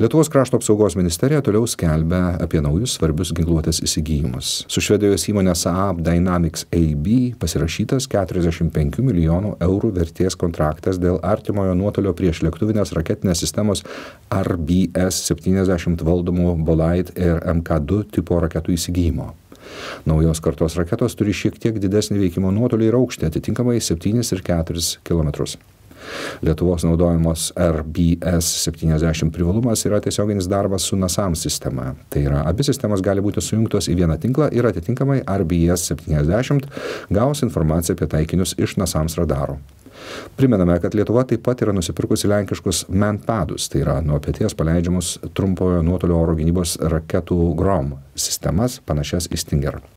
Lietuvos krašto apsaugos ministerija toliau skelbia apie naujus svarbius ginkluotės įsigijimus. Su Švedijos įmonė Saab Dynamics AB pasirašytas 45 milijonų eurų vertės kontraktas dėl artimojo nuotolio priešlėktuvinės raketinės sistemos RBS-70 valdomų Bolide ir MK2 tipo raketų įsigijimo. Naujos kartos raketos turi šiek tiek didesnį veikimo nuotolį ir aukštį, atitinkamai 7 ir 4 km. Lietuvos naudojamos RBS-70 privalumas yra tiesioginis darbas su NASAMS sistema. Tai yra, abi sistemos gali būti sujungtos į vieną tinklą ir atitinkamai RBS-70 gaus informaciją apie taikinius iš NASAMS radarų. Primename, kad Lietuva taip pat yra nusipirkusi lenkiškus Manpadus, tai yra nuo peties paleidžiamus trumpojo nuotolio oro gynybos raketų Grom sistemas panašias į Stinger.